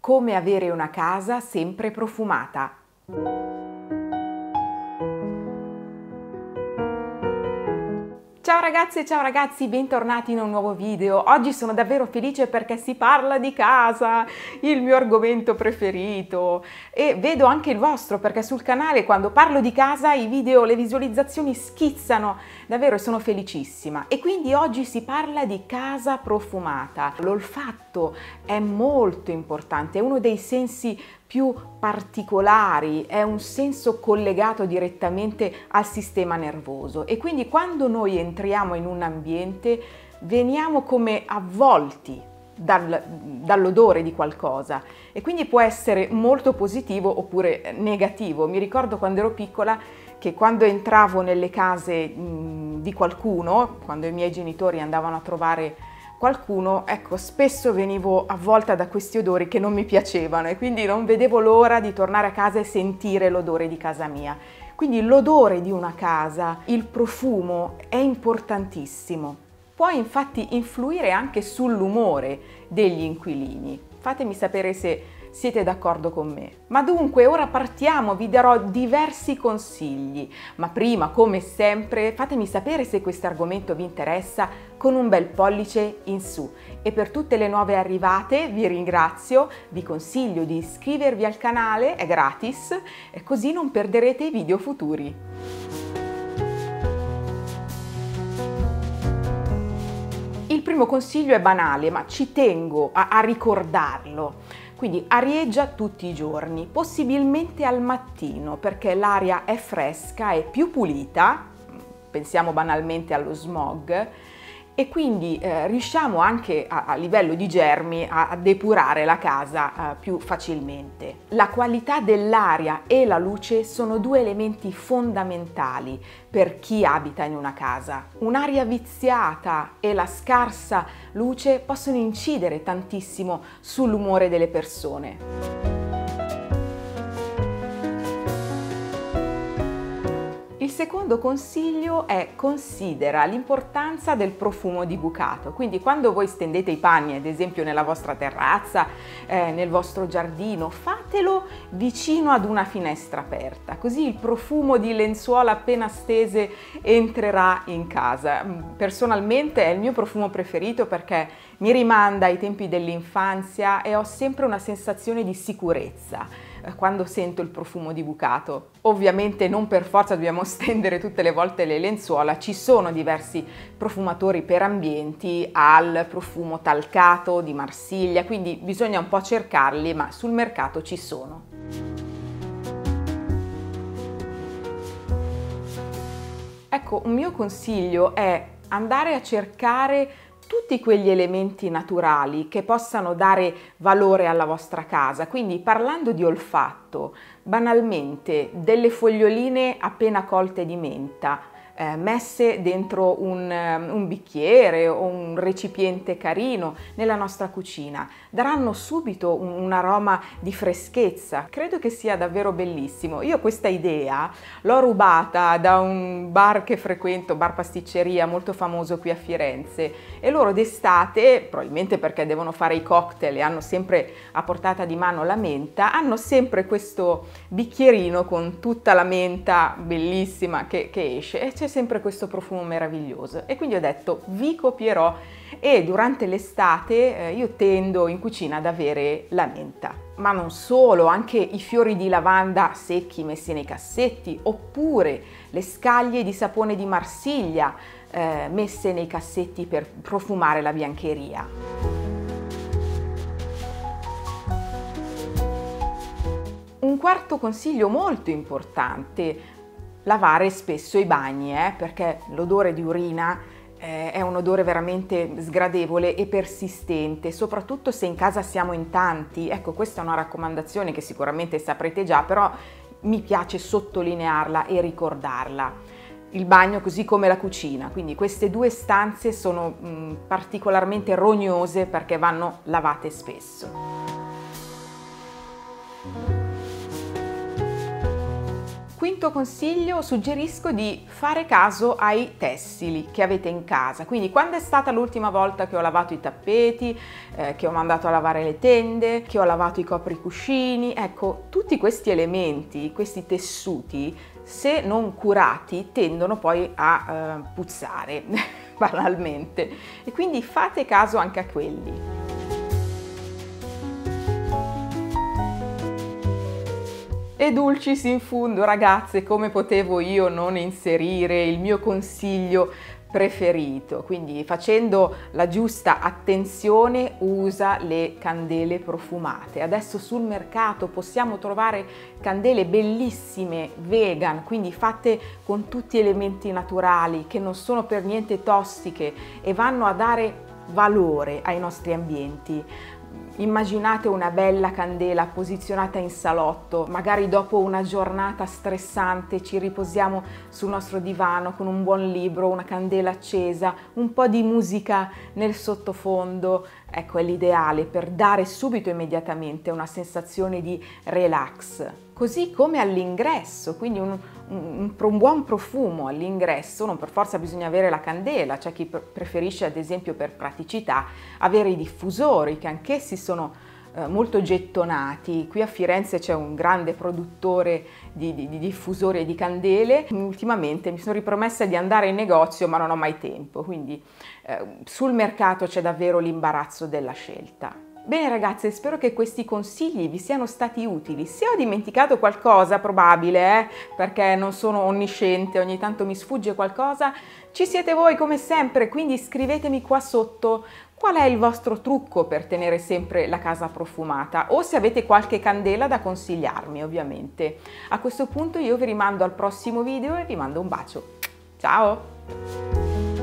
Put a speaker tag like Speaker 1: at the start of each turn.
Speaker 1: Come avere una casa sempre profumata. Ciao ragazze e ciao ragazzi, bentornati in un nuovo video. Oggi sono davvero felice perché si parla di casa, il mio argomento preferito, e vedo anche il vostro perché sul canale quando parlo di casa i video, le visualizzazioni schizzano, davvero sono felicissima. E quindi oggi si parla di casa profumata. L'olfatto è molto importante, è uno dei sensi più particolari, è un senso collegato direttamente al sistema nervoso e quindi quando noi entriamo in un ambiente veniamo come avvolti dall'odore di qualcosa e quindi può essere molto positivo oppure negativo. Mi ricordo quando ero piccola che quando entravo nelle case di qualcuno, quando i miei genitori andavano a trovare qualcuno, ecco, spesso venivo avvolta da questi odori che non mi piacevano e quindi non vedevo l'ora di tornare a casa e sentire l'odore di casa mia. Quindi l'odore di una casa, il profumo è importantissimo. Può infatti influire anche sull'umore degli inquilini. Fatemi sapere se siete d'accordo con me. Ma dunque, ora partiamo, vi darò diversi consigli, ma prima, come sempre, fatemi sapere se questo argomento vi interessa con un bel pollice in su. E per tutte le nuove arrivate vi ringrazio, vi consiglio di iscrivervi al canale, è gratis, e così non perderete i video futuri. Il primo consiglio è banale, ma ci tengo a ricordarlo. Quindi arieggia tutti i giorni, possibilmente al mattino, perché l'aria è fresca, è più pulita, pensiamo banalmente allo smog, e quindi riusciamo anche a livello di germi a depurare la casa più facilmente. La qualità dell'aria e la luce sono due elementi fondamentali per chi abita in una casa. Un'aria viziata e la scarsa luce possono incidere tantissimo sull'umore delle persone. Il secondo consiglio è: considera l'importanza del profumo di bucato. Quindi quando voi stendete i panni, ad esempio nella vostra terrazza, nel vostro giardino, fatelo vicino ad una finestra aperta, così il profumo di lenzuola appena stese entrerà in casa. Personalmente è il mio profumo preferito perché mi rimanda ai tempi dell'infanzia e ho sempre una sensazione di sicurezza quando sento il profumo di bucato. Ovviamente non per forza dobbiamo stendere tutte le volte le lenzuola, ci sono diversi profumatori per ambienti al profumo talcato di Marsiglia, quindi bisogna un po' cercarli, ma sul mercato ci sono. Ecco, un mio consiglio è andare a cercare tutti quegli elementi naturali che possano dare valore alla vostra casa. Quindi, parlando di olfatto, banalmente delle foglioline appena colte di menta messe dentro un bicchiere o un recipiente carino nella nostra cucina daranno subito un aroma di freschezza. Credo che sia davvero bellissimo. Io questa idea l'ho rubata da un bar che frequento, bar pasticceria molto famoso qui a Firenze, e loro d'estate, probabilmente perché devono fare i cocktail e hanno sempre a portata di mano la menta, hanno sempre questo bicchierino con tutta la menta bellissima che esce e c'è sempre questo profumo meraviglioso. E quindi ho detto vi copierò e durante l'estate io tendo in cucina ad avere la menta. Ma non solo, anche i fiori di lavanda secchi messi nei cassetti, oppure le scaglie di sapone di Marsiglia messe nei cassetti per profumare la biancheria. Un quarto consiglio molto importante: lavare spesso i bagni, perché l'odore di urina è un odore veramente sgradevole e persistente, soprattutto se in casa siamo in tanti. Ecco, questa è una raccomandazione che sicuramente saprete già, però mi piace sottolinearla e ricordarla. Il bagno così come la cucina, quindi queste due stanze sono particolarmente rognose perché vanno lavate spesso. quinto consiglio, suggerisco di fare caso ai tessili che avete in casa. Quindi quando è stata l'ultima volta che ho lavato i tappeti, che ho mandato a lavare le tende, che ho lavato i copricuscini, ecco, tutti questi elementi, questi tessuti, se non curati, tendono poi a puzzare, banalmente. E quindi fate caso anche a quelli. E dulcis in fundo, ragazze, come potevo io non inserire il mio consiglio preferito? Quindi facendo la giusta attenzione, usa le candele profumate. Adesso sul mercato possiamo trovare candele bellissime, vegan, quindi fatte con tutti elementi naturali, che non sono per niente tossiche e vanno a dare valore ai nostri ambienti. Immaginate una bella candela posizionata in salotto, magari dopo una giornata stressante ci riposiamo sul nostro divano con un buon libro, una candela accesa, un po' di musica nel sottofondo. Ecco, è l'ideale per dare subito immediatamente una sensazione di relax. Così come all'ingresso, quindi un buon profumo all'ingresso, non per forza bisogna avere la candela, c'è chi preferisce ad esempio per praticità avere i diffusori che anch'essi sono molto gettonati. Qui a Firenze c'è un grande produttore di diffusori e di candele. Ultimamente mi sono ripromessa di andare in negozio ma non ho mai tempo, quindi sul mercato c'è davvero l'imbarazzo della scelta. Bene ragazze, spero che questi consigli vi siano stati utili. Se ho dimenticato qualcosa, probabile, perché non sono onnisciente, ogni tanto mi sfugge qualcosa, ci siete voi come sempre, quindi scrivetemi qua sotto qual è il vostro trucco per tenere sempre la casa profumata o se avete qualche candela da consigliarmi, ovviamente. A questo punto io vi rimando al prossimo video e vi mando un bacio. Ciao!